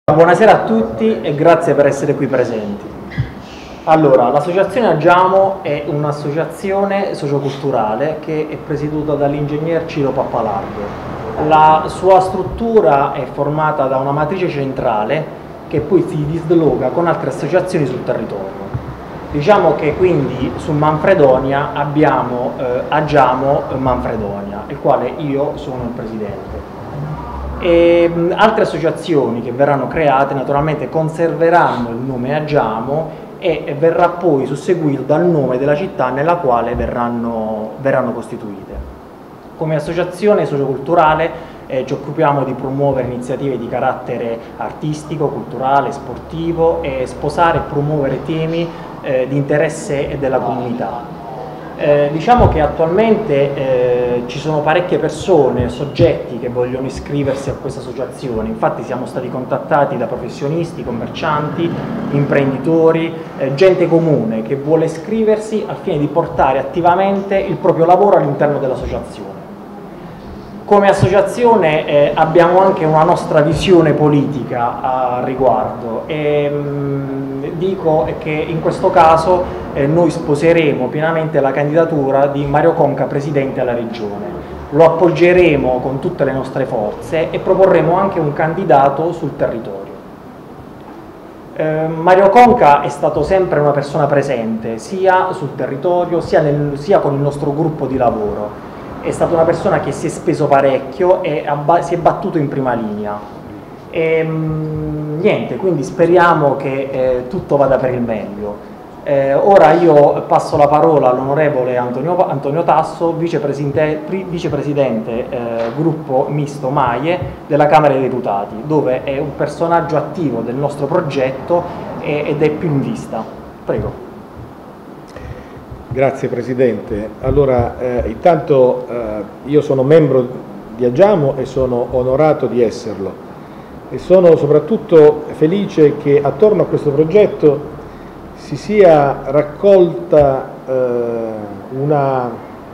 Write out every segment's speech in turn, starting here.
Buonasera a tutti e grazie per essere qui presenti. Allora, l'associazione Agiamo è un'associazione socioculturale che è presieduta dall'ingegner Ciro Pappalardo. La sua struttura è formata da una matrice centrale che poi si disloca con altre associazioni sul territorio. Diciamo che quindi su Manfredonia abbiamo Agiamo Manfredonia, il quale io sono il presidente. E altre associazioni che verranno create naturalmente conserveranno il nome Agiamo e verrà poi susseguito dal nome della città nella quale verranno costituite. Come associazione socioculturale ci occupiamo di promuovere iniziative di carattere artistico, culturale, sportivo e sposare e promuovere temi di interesse della comunità. Diciamo che attualmente ci sono parecchie persone, soggetti che vogliono iscriversi a questa associazione. Infatti siamo stati contattati da professionisti, commercianti, imprenditori, gente comune che vuole iscriversi al fine di portare attivamente il proprio lavoro all'interno dell'associazione. Come associazione abbiamo anche una nostra visione politica a riguardo e dico che in questo caso noi sposeremo pienamente la candidatura di Mario Conca presidente alla regione. Lo appoggeremo con tutte le nostre forze e proporremo anche un candidato sul territorio. Mario Conca è stato sempre una persona presente sia sul territorio sia con il nostro gruppo di lavoro. È stata una persona che si è speso parecchio e si è battuto in prima linea. Niente, quindi speriamo che tutto vada per il meglio. Ora io passo la parola all'onorevole Antonio Tasso, vicepresidente gruppo misto MAIE della Camera dei Deputati, dove è un personaggio attivo del nostro progetto ed è più in vista. Prego. Grazie Presidente. Allora, intanto io sono membro di Agiamo e sono onorato di esserlo e sono soprattutto felice che attorno a questo progetto si sia raccolta un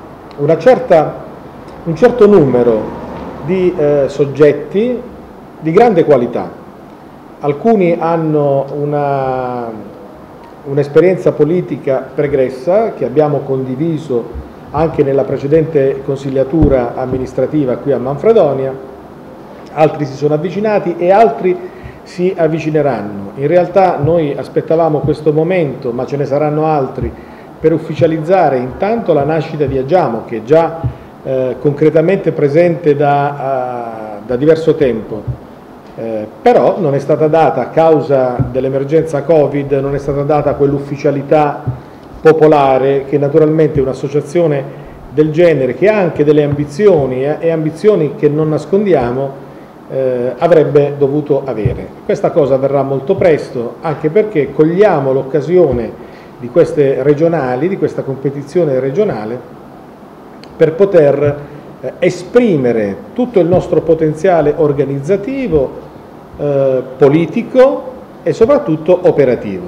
certo numero di soggetti di grande qualità. Alcuni hanno un'esperienza politica pregressa che abbiamo condiviso anche nella precedente consigliatura amministrativa qui a Manfredonia, altri si sono avvicinati e altri si avvicineranno. In realtà noi aspettavamo questo momento, ma ce ne saranno altri, per ufficializzare intanto la nascita di Agiamo, che è già concretamente presente da diverso tempo. Però non è stata data, a causa dell'emergenza Covid, non è stata data quell'ufficialità popolare che naturalmente un'associazione del genere, che ha anche delle ambizioni e ambizioni che non nascondiamo, avrebbe dovuto avere. Questa cosa avverrà molto presto, anche perché cogliamo l'occasione di queste regionali, di questa competizione regionale, per poter esprimere tutto il nostro potenziale organizzativo, politico e soprattutto operativo.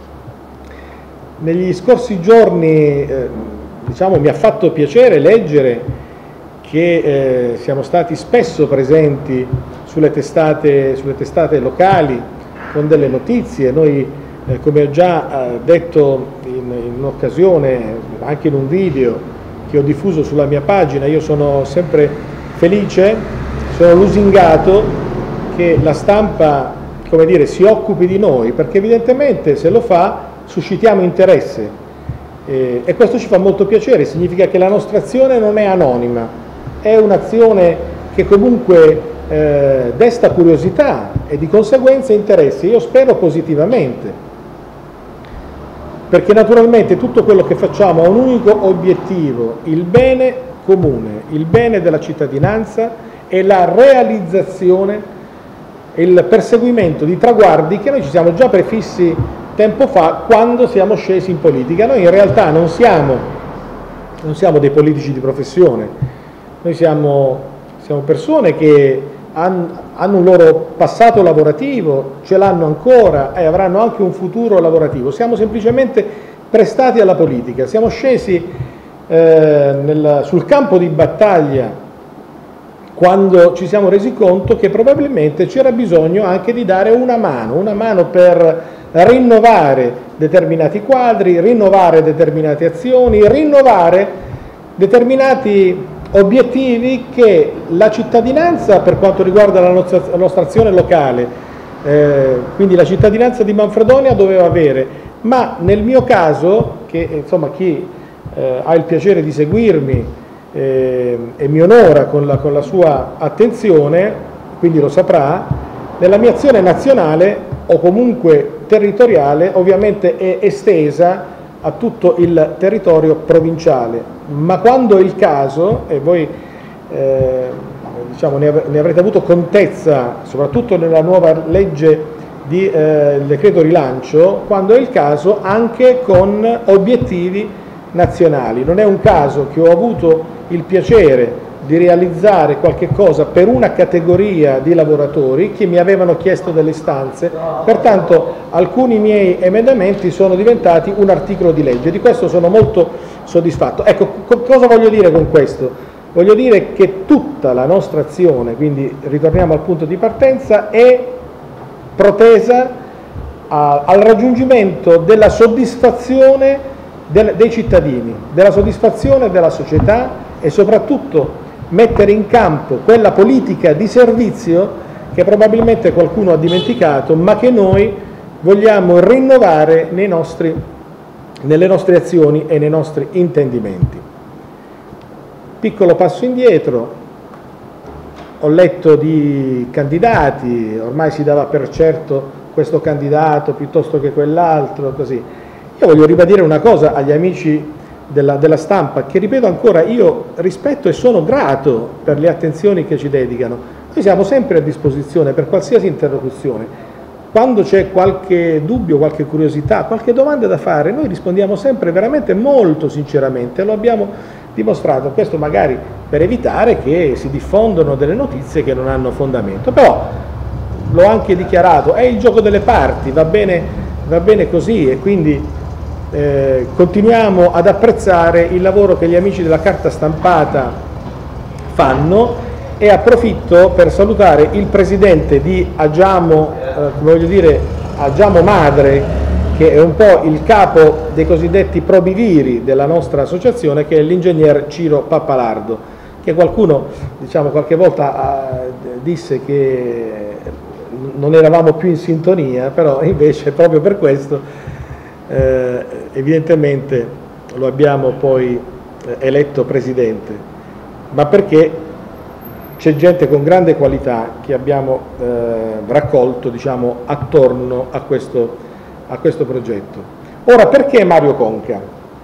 Negli scorsi giorni mi ha fatto piacere leggere che siamo stati spesso presenti sulle testate locali con delle notizie. Noi, come ho già detto in un'occasione, anche in un video che ho diffuso sulla mia pagina, io sono sempre felice, sono lusingato che la stampa, come dire, si occupi di noi, perché evidentemente se lo fa suscitiamo interesse e questo ci fa molto piacere, significa che la nostra azione non è anonima, è un'azione che comunque desta curiosità e di conseguenza interesse. Io spero positivamente, perché naturalmente tutto quello che facciamo ha un unico obiettivo: il bene comune, il bene della cittadinanza e la realizzazione, il perseguimento di traguardi che noi ci siamo già prefissi tempo fa quando siamo scesi in politica. Noi in realtà non siamo dei politici di professione, noi siamo persone che hanno un loro passato lavorativo, ce l'hanno ancora e avranno anche un futuro lavorativo. Siamo semplicemente prestati alla politica, siamo scesi sul campo di battaglia quando ci siamo resi conto che probabilmente c'era bisogno anche di dare una mano per rinnovare determinati quadri, rinnovare determinate azioni, rinnovare determinati obiettivi che la cittadinanza, per quanto riguarda la nostra azione locale, quindi la cittadinanza di Manfredonia doveva avere, ma nel mio caso, che insomma chi ha il piacere di seguirmi e mi onora con la sua attenzione, quindi lo saprà, nella mia azione nazionale o comunque territoriale ovviamente è estesa a tutto il territorio provinciale, ma quando è il caso, e voi diciamo, ne avrete avuto contezza soprattutto nella nuova legge di decreto rilancio, quando è il caso anche con obiettivi nazionali. Non è un caso che ho avuto il piacere di realizzare qualche cosa per una categoria di lavoratori che mi avevano chiesto delle istanze, pertanto alcuni miei emendamenti sono diventati un articolo di legge, di questo sono molto soddisfatto. Ecco, cosa voglio dire con questo? Voglio dire che tutta la nostra azione, quindi ritorniamo al punto di partenza, è protesa al raggiungimento della soddisfazione dei cittadini, della soddisfazione della società e soprattutto mettere in campo quella politica di servizio che probabilmente qualcuno ha dimenticato, ma che noi vogliamo rinnovare nelle nostre azioni e nei nostri intendimenti. Piccolo passo indietro, ho letto di candidati, ormai si dava per certo questo candidato piuttosto che quell'altro, così. Io voglio ribadire una cosa agli amici della stampa, che ripeto ancora, io rispetto e sono grato per le attenzioni che ci dedicano. Noi siamo sempre a disposizione per qualsiasi interlocuzione. Quando c'è qualche dubbio, qualche curiosità, qualche domanda da fare, noi rispondiamo sempre veramente molto sinceramente, lo abbiamo dimostrato, questo magari per evitare che si diffondano delle notizie che non hanno fondamento, però l'ho anche dichiarato, è il gioco delle parti, va bene così, e quindi continuiamo ad apprezzare il lavoro che gli amici della carta stampata fanno, e approfitto per salutare il presidente di Agiamo, Agiamo Madre, che è un po' il capo dei cosiddetti probiviri della nostra associazione, che è l'ingegner Ciro Pappalardo, che qualcuno, diciamo, qualche volta disse che non eravamo più in sintonia, però invece proprio per questo evidentemente lo abbiamo poi eletto presidente, ma perché c'è gente con grande qualità che abbiamo raccolto, diciamo, attorno a questo progetto. Ora, perché Mario Conca?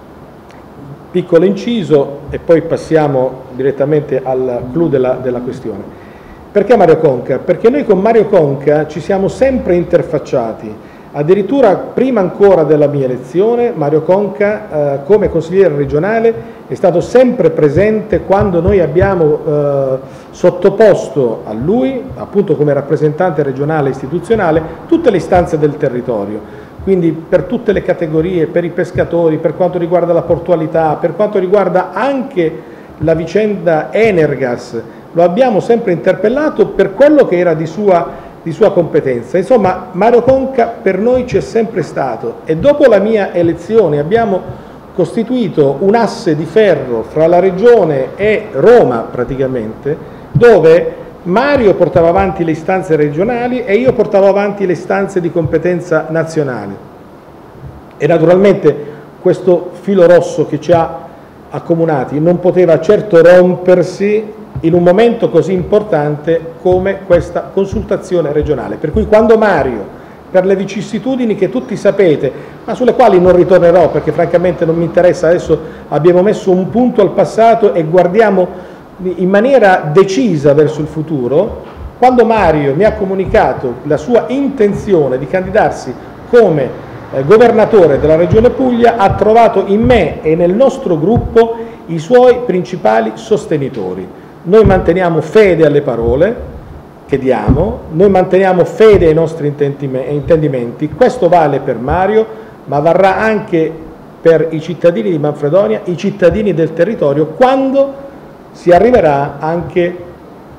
Piccolo inciso e poi passiamo direttamente al clou della questione. Perché Mario Conca? Perché noi con Mario Conca ci siamo sempre interfacciati. Addirittura prima ancora della mia elezione, Mario Conca come consigliere regionale è stato sempre presente quando noi abbiamo sottoposto a lui, appunto come rappresentante regionale istituzionale, tutte le istanze del territorio, quindi per tutte le categorie, per i pescatori, per quanto riguarda la portualità, per quanto riguarda anche la vicenda Energas, lo abbiamo sempre interpellato per quello che era di sua competenza. Insomma, Mario Conca per noi c'è sempre stato, e dopo la mia elezione abbiamo costituito un asse di ferro fra la Regione e Roma praticamente, dove Mario portava avanti le istanze regionali e io portavo avanti le istanze di competenza nazionale, e naturalmente questo filo rosso che ci ha accomunati non poteva certo rompersi in un momento così importante come questa consultazione regionale. Per cui quando Mario, per le vicissitudini che tutti sapete, ma sulle quali non ritornerò perché francamente non mi interessa, adesso abbiamo messo un punto al passato e guardiamo in maniera decisa verso il futuro, quando Mario mi ha comunicato la sua intenzione di candidarsi come governatore della Regione Puglia, ha trovato in me e nel nostro gruppo i suoi principali sostenitori. Noi manteniamo fede alle parole che diamo, noi manteniamo fede ai nostri intendimenti, questo vale per Mario, ma varrà anche per i cittadini di Manfredonia, i cittadini del territorio, quando si arriverà anche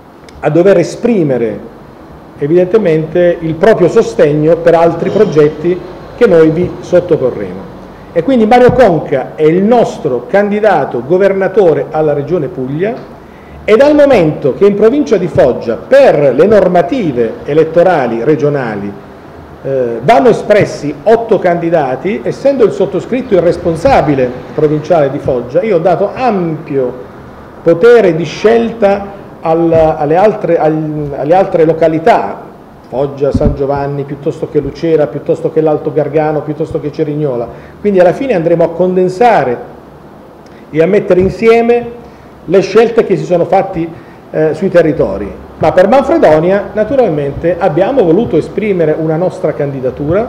a dover esprimere evidentemente il proprio sostegno per altri progetti che noi vi sottoporremo. E quindi Mario Conca è il nostro candidato governatore alla Regione Puglia, e dal momento che in provincia di Foggia per le normative elettorali regionali vanno espressi 8 candidati, essendo il sottoscritto il responsabile provinciale di Foggia, io ho dato ampio potere di scelta alle altre località, Foggia, San Giovanni, piuttosto che Lucera, piuttosto che l'Alto Gargano, piuttosto che Cerignola. Quindi alla fine andremo a condensare e a mettere insieme le scelte che si sono fatti sui territori. Ma per Manfredonia naturalmente abbiamo voluto esprimere una nostra candidatura,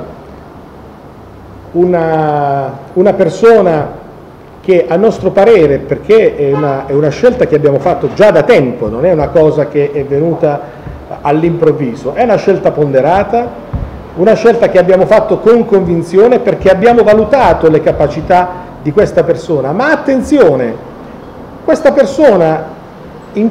una persona che a nostro parere, perché è una scelta che abbiamo fatto già da tempo, non è una cosa che è venuta all'improvviso, è una scelta ponderata, una scelta che abbiamo fatto con convinzione perché abbiamo valutato le capacità di questa persona. Ma attenzione, questa persona in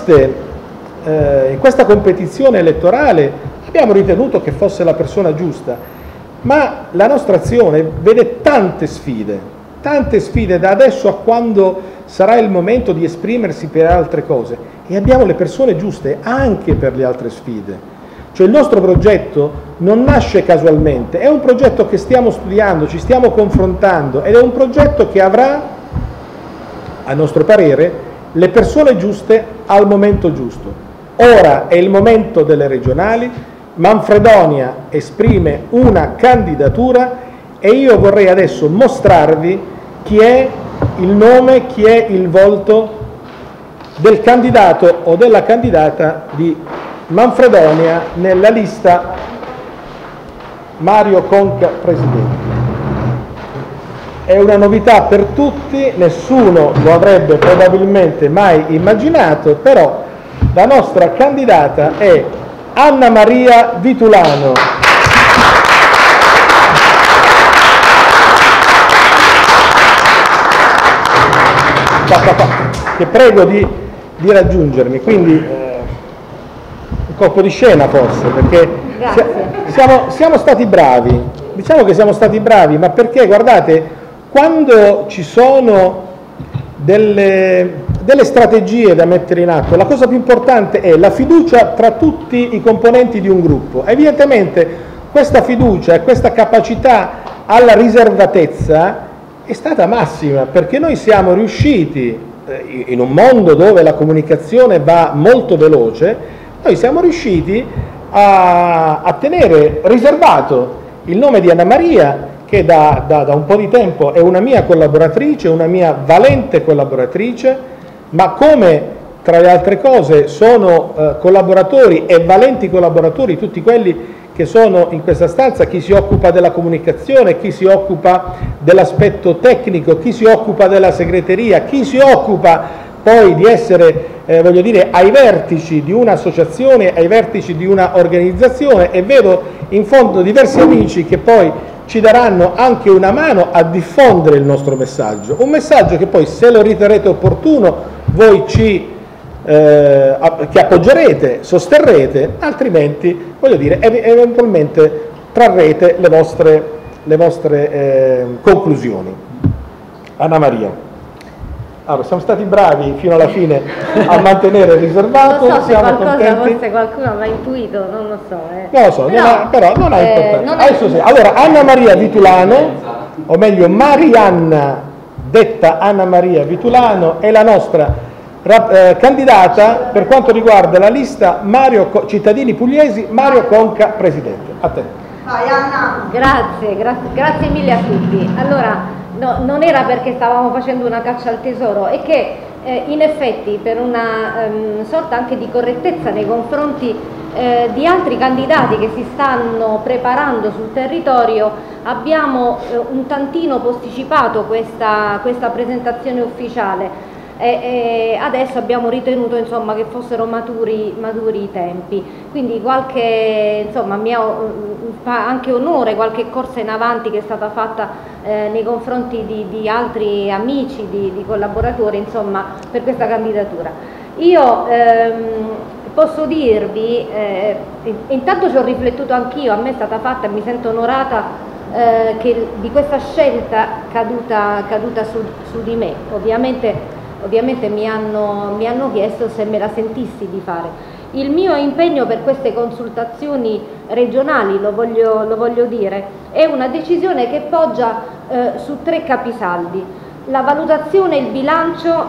questa competizione elettorale abbiamo ritenuto che fosse la persona giusta, ma la nostra azione vede tante sfide da adesso a quando sarà il momento di esprimersi per altre cose, e abbiamo le persone giuste anche per le altre sfide. Cioè il nostro progetto non nasce casualmente, è un progetto che stiamo studiando, ci stiamo confrontando, ed è un progetto che avrà, a nostro parere, le persone giuste al momento giusto. Ora è il momento delle regionali, Manfredonia esprime una candidatura e io vorrei adesso mostrarvi chi è il nome, chi è il volto del candidato o della candidata di Manfredonia nella lista Mario Conca Presidente. È una novità per tutti, nessuno lo avrebbe probabilmente mai immaginato, però la nostra candidata è Anna Maria Vitulano. Che prego di raggiungermi, quindi un colpo di scena forse, perché siamo stati bravi, diciamo che siamo stati bravi, ma perché guardate, quando ci sono delle strategie da mettere in atto, la cosa più importante è la fiducia tra tutti i componenti di un gruppo. Evidentemente questa fiducia e questa capacità alla riservatezza è stata massima, perché noi siamo riusciti, in un mondo dove la comunicazione va molto veloce, noi siamo riusciti a tenere riservato il nome di Anna Maria, che da un po' di tempo è una mia collaboratrice, una mia valente collaboratrice, ma come tra le altre cose sono collaboratori e valenti collaboratori tutti quelli che sono in questa stanza, chi si occupa della comunicazione, chi si occupa dell'aspetto tecnico, chi si occupa della segreteria, chi si occupa poi di essere, voglio dire, ai vertici di un'associazione, ai vertici di una organizzazione, e vedo in fondo diversi amici che poi ci daranno anche una mano a diffondere il nostro messaggio, un messaggio che poi, se lo riterrete opportuno, voi che appoggerete, sosterrete, altrimenti, voglio dire, eventualmente trarrete le vostre conclusioni. Anna Maria. Allora, siamo stati bravi fino alla fine a mantenere riservato. Non so se siamo qualcosa, contenti. forse qualcuno aveva intuito, non lo so. Non lo so, però non ha importanza. Adesso sì. Allora, Anna Maria Vitulano, o meglio Marianna, detta Anna Maria Vitulano, è la nostra candidata per quanto riguarda la lista cittadini pugliesi Mario Conca Presidente. A te. Vai Anna. Grazie mille a tutti. Allora, no, non era perché stavamo facendo una caccia al tesoro, è che in effetti, per una sorta anche di correttezza nei confronti di altri candidati che si stanno preparando sul territorio, abbiamo un tantino posticipato questa presentazione ufficiale. E adesso abbiamo ritenuto, insomma, che fossero maturi i tempi, quindi insomma, mi fa anche onore qualche corsa in avanti che è stata fatta nei confronti di altri amici, di collaboratori, insomma, per questa candidatura. Io posso dirvi, intanto ci ho riflettuto anch'io, a me è stata fatta e mi sento onorata di questa scelta caduta su di me. Ovviamente mi hanno chiesto se me la sentissi di fare. Il mio impegno per queste consultazioni regionali, lo voglio dire, è una decisione che poggia su 3 capisaldi: la valutazione e il bilancio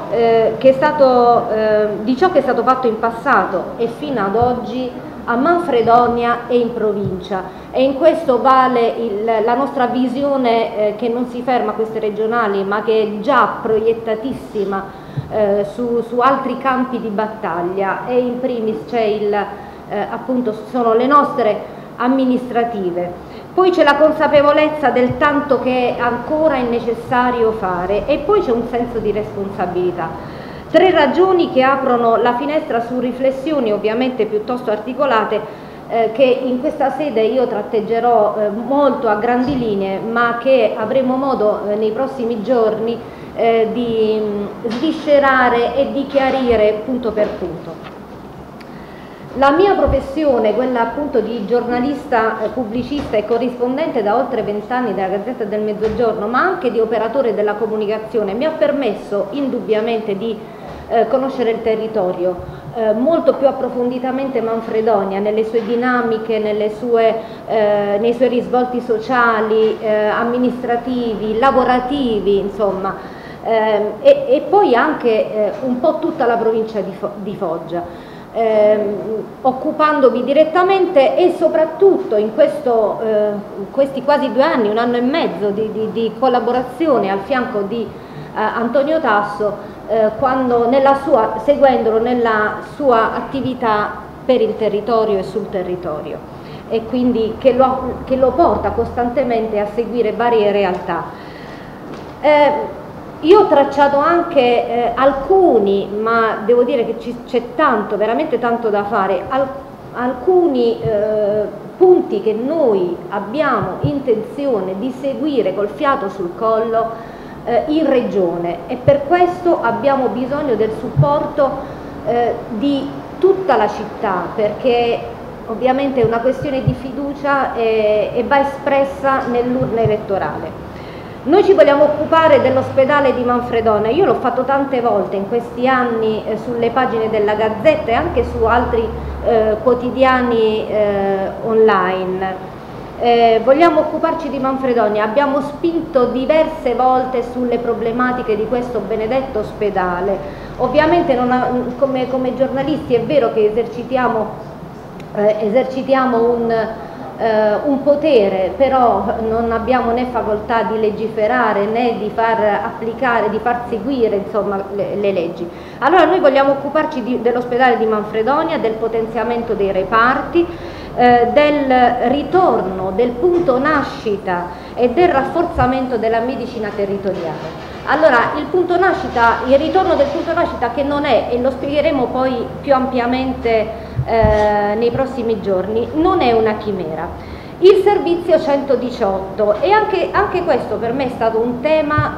di ciò che è stato fatto in passato e fino ad oggi a Manfredonia e in provincia, e in questo vale la nostra visione che non si ferma a queste regionali, ma che è già proiettatissima su altri campi di battaglia, e in primis c'è appunto sono le nostre amministrative. Poi c'è la consapevolezza del tanto che ancora è necessario fare, e poi c'è un senso di responsabilità. 3 ragioni che aprono la finestra su riflessioni ovviamente piuttosto articolate, che in questa sede io tratteggerò molto a grandi linee, ma che avremo modo nei prossimi giorni di sviscerare e di chiarire punto per punto. La mia professione, quella appunto di giornalista, pubblicista e corrispondente da oltre 20 anni della Gazzetta del Mezzogiorno, ma anche di operatore della comunicazione, mi ha permesso indubbiamente di conoscere il territorio molto più approfonditamente Manfredonia, nelle sue dinamiche, nei suoi risvolti sociali, amministrativi, lavorativi, insomma, e poi anche un po' tutta la provincia di Foggia. Occupandomi direttamente e soprattutto in questi quasi 2 anni, 1 anno e mezzo di collaborazione al fianco di Antonio Tasso, seguendolo nella sua attività per il territorio e sul territorio, e quindi che lo porta costantemente a seguire varie realtà. Io ho tracciato anche alcuni, ma devo dire che c'è tanto, veramente tanto da fare, alcuni punti che noi abbiamo intenzione di seguire col fiato sul collo in regione, e per questo abbiamo bisogno del supporto di tutta la città, perché ovviamente è una questione di fiducia e va espressa nell'urna elettorale. Noi ci vogliamo occupare dell'ospedale di Manfredonia. Io l'ho fatto tante volte in questi anni sulle pagine della Gazzetta e anche su altri quotidiani online. Vogliamo occuparci di Manfredonia, abbiamo spinto diverse volte sulle problematiche di questo benedetto ospedale. Ovviamente come giornalisti è vero che esercitiamo un potere, però non abbiamo né facoltà di legiferare né di far applicare, di far seguire, insomma, le leggi. Allora noi vogliamo occuparci dell'ospedale di Manfredonia, del potenziamento dei reparti, del ritorno del punto nascita e del rafforzamento della medicina territoriale. Allora il ritorno del punto nascita, che non è, e lo spiegheremo poi più ampiamente nei prossimi giorni, non è una chimera. Il servizio 118, e anche questo per me è stato un tema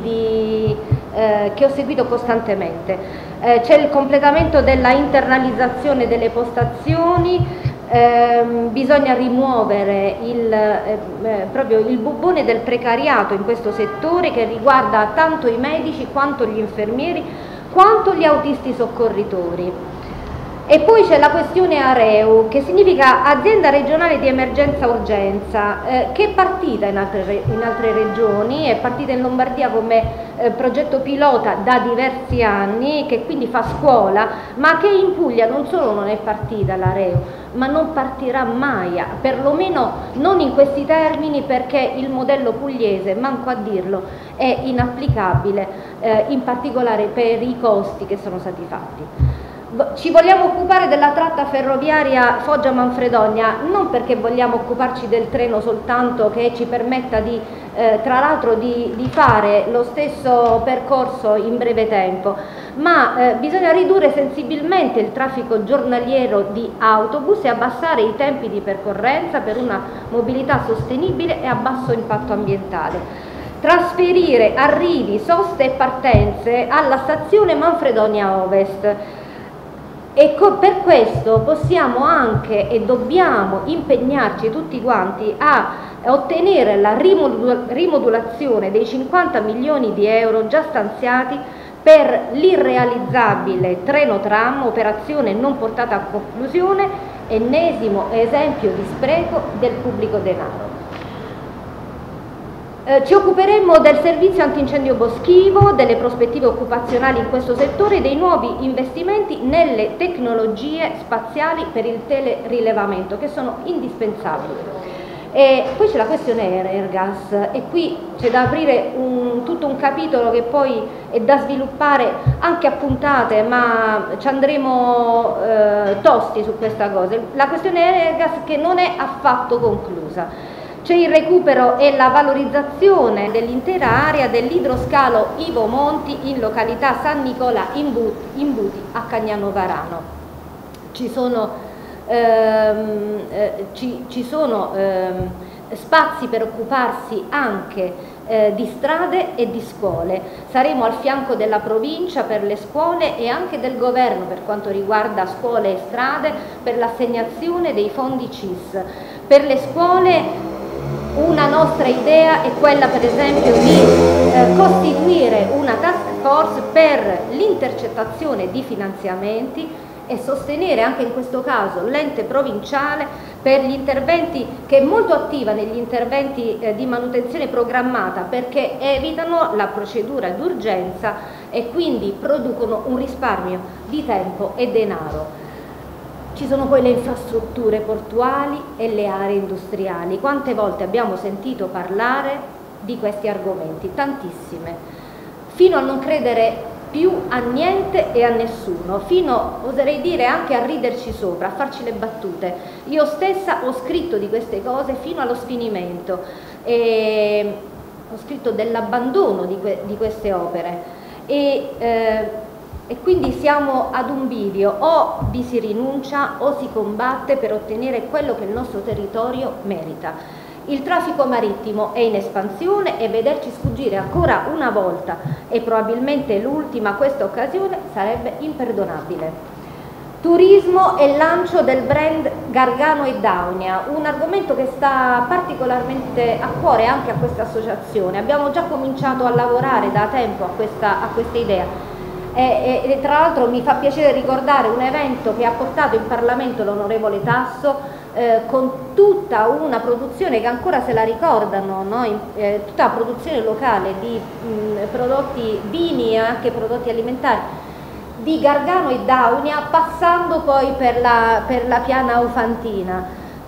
che ho seguito costantemente. C'è il completamento della internalizzazione delle postazioni. Bisogna rimuovere proprio il bubbone del precariato in questo settore, che riguarda tanto i medici quanto gli infermieri quanto gli autisti soccorritori. E poi c'è la questione AREU, che significa Azienda Regionale di Emergenza Urgenza, che è partita in altre regioni, è partita in Lombardia come progetto pilota da diversi anni, che quindi fa scuola, ma che in Puglia non solo non è partita l'AREU, ma non partirà mai, perlomeno non in questi termini, perché il modello pugliese, manco a dirlo, è inapplicabile, in particolare per i costi che sono stati fatti. Ci vogliamo occupare della tratta ferroviaria Foggia-Manfredonia, non perché vogliamo occuparci del treno soltanto, che ci permetta tra l'altro di fare lo stesso percorso in breve tempo, ma bisogna ridurre sensibilmente il traffico giornaliero di autobus e abbassare i tempi di percorrenza per una mobilità sostenibile e a basso impatto ambientale. Trasferire arrivi, soste e partenze alla stazione Manfredonia Ovest. E per questo possiamo anche e dobbiamo impegnarci tutti quanti a ottenere la rimodulazione dei 50 milioni di euro già stanziati per l'irrealizzabile treno tram, operazione non portata a conclusione, ennesimo esempio di spreco del pubblico denaro. Ci occuperemo del servizio antincendio boschivo, delle prospettive occupazionali in questo settore e dei nuovi investimenti nelle tecnologie spaziali per il telerilevamento, che sono indispensabili. E poi c'è la questione Airgas, e qui c'è da aprire tutto un capitolo che poi è da sviluppare anche a puntate, ma ci andremo tosti su questa cosa. La questione Airgas che non è affatto conclusa. C'è il recupero e la valorizzazione dell'intera area dell'idroscalo Ivo Monti in località San Nicola in Buti a Cagnano Varano. Ci sono spazi per occuparsi anche di strade e di scuole. Saremo al fianco della provincia per le scuole e anche del governo per quanto riguarda scuole e strade per l'assegnazione dei fondi CIS. Per le scuole una nostra idea è quella per esempio di costituire una task force per l'intercettazione di finanziamenti e sostenere anche in questo caso l'ente provinciale per gli interventi, che è molto attiva negli interventi di manutenzione programmata, perché evitano la procedura d'urgenza e quindi producono un risparmio di tempo e denaro. Ci sono poi le infrastrutture portuali e le aree industriali. Quante volte abbiamo sentito parlare di questi argomenti? Tantissime, fino a non credere più a niente e a nessuno, fino, oserei dire, anche a riderci sopra, a farci le battute. Io stessa ho scritto di queste cose fino allo sfinimento, e ho scritto dell'abbandono di queste opere e quindi siamo ad un bivio: o vi si rinuncia o si combatte per ottenere quello che il nostro territorio merita. Il traffico marittimo è in espansione e vederci sfuggire ancora una volta, e probabilmente l'ultima, questa occasione sarebbe imperdonabile. Turismo e lancio del brand Gargano e Daunia, un argomento che sta particolarmente a cuore anche a questa associazione. Abbiamo già cominciato a lavorare da tempo a questa idea. E tra l'altro mi fa piacere ricordare un evento che ha portato in Parlamento l'onorevole Tasso, con tutta una produzione che ancora se la ricordano, no? Tutta la produzione locale di prodotti, vini e anche prodotti alimentari di Gargano e Daunia, passando poi per la piana aufantina.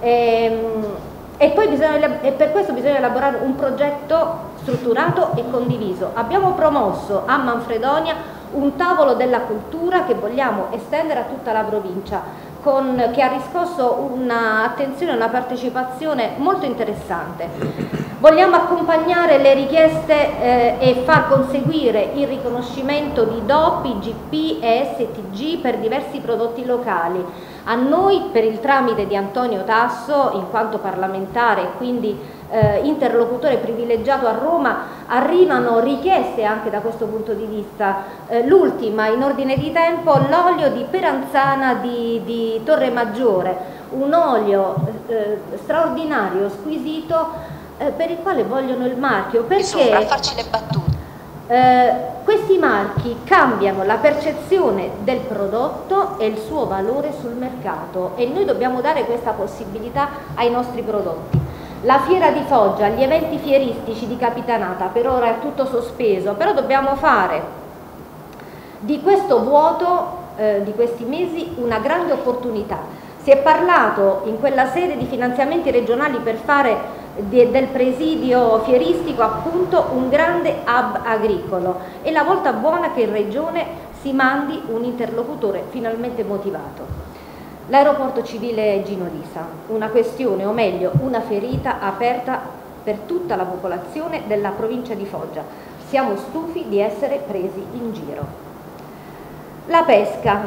E poi per questo bisogna elaborare un progetto strutturato e condiviso. Abbiamo promosso a Manfredonia un tavolo della cultura che vogliamo estendere a tutta la provincia, che ha riscosso un'attenzione e una partecipazione molto interessante. Vogliamo accompagnare le richieste e far conseguire il riconoscimento di DOP, IGP e STG per diversi prodotti locali. A noi, per il tramite di Antonio Tasso, in quanto parlamentare e quindi interlocutore privilegiato a Roma, arrivano richieste anche da questo punto di vista. L'ultima in ordine di tempo, l'olio di Peranzana di Torre Maggiore, un olio straordinario, squisito, per il quale vogliono il marchio, perché a farci le battute. Questi marchi cambiano la percezione del prodotto e il suo valore sul mercato, e noi dobbiamo dare questa possibilità ai nostri prodotti. La fiera di Foggia, gli eventi fieristici di Capitanata, per ora è tutto sospeso, però dobbiamo fare di questo vuoto di questi mesi una grande opportunità. Si è parlato in quella sede di finanziamenti regionali per fare del presidio fieristico appunto un grande hub agricolo, e la volta buona che in regione si mandi un interlocutore finalmente motivato. L'aeroporto civile Gino Lisa, una questione, o meglio una ferita aperta per tutta la popolazione della provincia di Foggia. Siamo stufi di essere presi in giro. La pesca,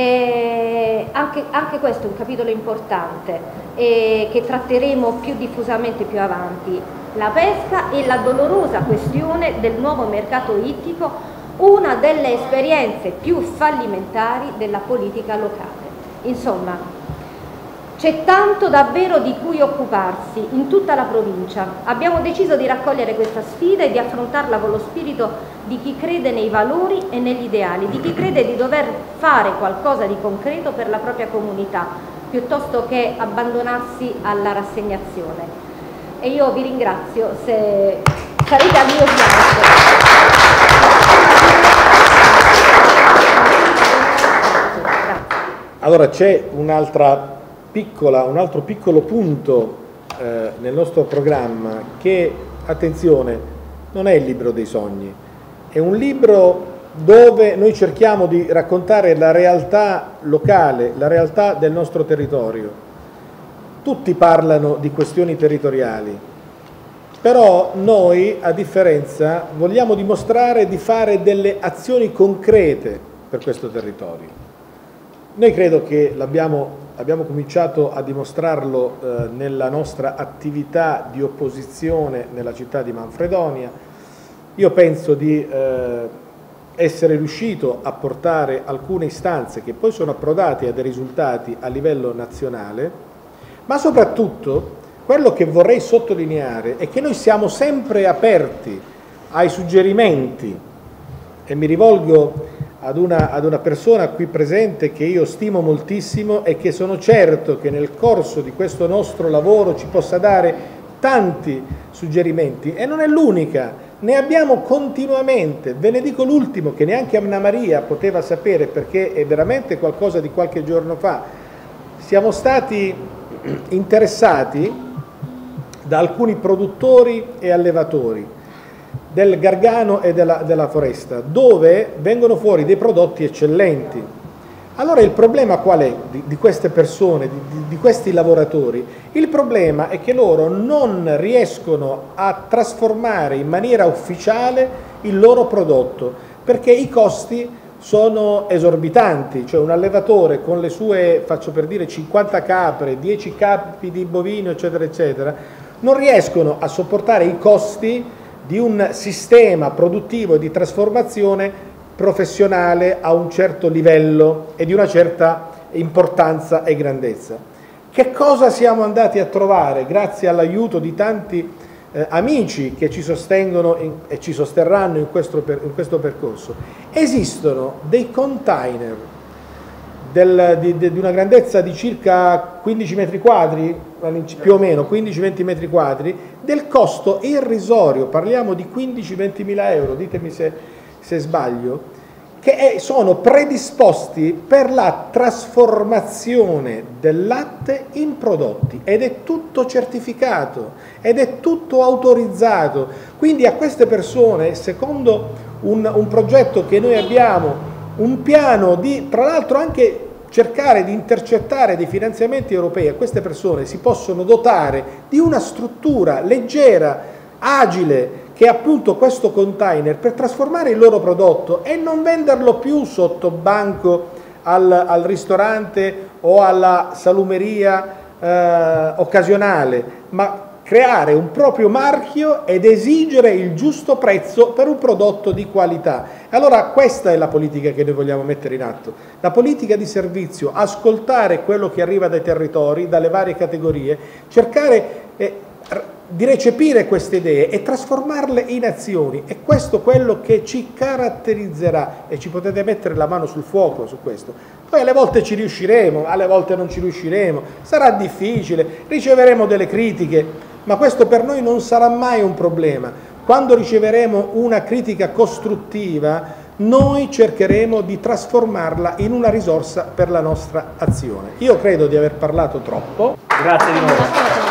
anche questo è un capitolo importante che tratteremo più diffusamente più avanti. La pesca e la dolorosa questione del nuovo mercato ittico, una delle esperienze più fallimentari della politica locale. Insomma, c'è tanto davvero di cui occuparsi in tutta la provincia. Abbiamo deciso di raccogliere questa sfida e di affrontarla con lo spirito di chi crede nei valori e negli ideali, di chi crede di dover fare qualcosa di concreto per la propria comunità, piuttosto che abbandonarsi alla rassegnazione. E io vi ringrazio se sarete al mio fianco. Allora c'è un altro piccolo punto nel nostro programma che, attenzione, non è il libro dei sogni, è un libro dove noi cerchiamo di raccontare la realtà locale, la realtà del nostro territorio. Tutti parlano di questioni territoriali, però noi, a differenza, vogliamo dimostrare di fare delle azioni concrete per questo territorio. Noi credo che abbiamo cominciato a dimostrarlo nella nostra attività di opposizione nella città di Manfredonia. Io penso di essere riuscito a portare alcune istanze che poi sono approdate a dei risultati a livello nazionale, ma soprattutto quello che vorrei sottolineare è che noi siamo sempre aperti ai suggerimenti, e mi rivolgo ad una persona qui presente che io stimo moltissimo e che sono certo che nel corso di questo nostro lavoro ci possa dare tanti suggerimenti, e non è l'unica, ne abbiamo continuamente. Ve ne dico l'ultimo che neanche Anna Maria poteva sapere, perché è veramente qualcosa di qualche giorno fa. Siamo stati interessati da alcuni produttori e allevatori del Gargano e della Foresta, dove vengono fuori dei prodotti eccellenti. Allora il problema qual è di queste persone, di questi lavoratori? Il problema è che loro non riescono a trasformare in maniera ufficiale il loro prodotto, perché i costi sono esorbitanti. Cioè un allevatore con le sue, faccio per dire, 50 capre, 10 capi di bovino, eccetera, eccetera, non riescono a sopportare i costi di un sistema produttivo e di trasformazione professionale a un certo livello e di una certa importanza e grandezza. Che cosa siamo andati a trovare grazie all'aiuto di tanti amici che ci sostengono e ci sosterranno in questo percorso? Esistono dei container di una grandezza di circa 15 metri quadri, più o meno 15-20 metri quadri, del costo irrisorio, parliamo di 15-20 mila euro, ditemi se sbaglio, che sono predisposti per la trasformazione del latte in prodotti, ed è tutto certificato ed è tutto autorizzato. Quindi a queste persone, secondo un progetto che noi abbiamo, un piano di, tra l'altro, anche cercare di intercettare dei finanziamenti europei, a queste persone si possono dotare di una struttura leggera, agile, che è appunto questo container, per trasformare il loro prodotto e non venderlo più sotto banco al ristorante o alla salumeria occasionale, ma creare un proprio marchio ed esigere il giusto prezzo per un prodotto di qualità. Allora questa è la politica che noi vogliamo mettere in atto, la politica di servizio, ascoltare quello che arriva dai territori, dalle varie categorie, cercare di recepire queste idee e trasformarle in azioni. E questo è quello che ci caratterizzerà, e ci potete mettere la mano sul fuoco su questo. Poi alle volte ci riusciremo, alle volte non ci riusciremo, sarà difficile, riceveremo delle critiche, ma questo per noi non sarà mai un problema. Quando riceveremo una critica costruttiva, noi cercheremo di trasformarla in una risorsa per la nostra azione. Io credo di aver parlato troppo. Grazie di nuovo.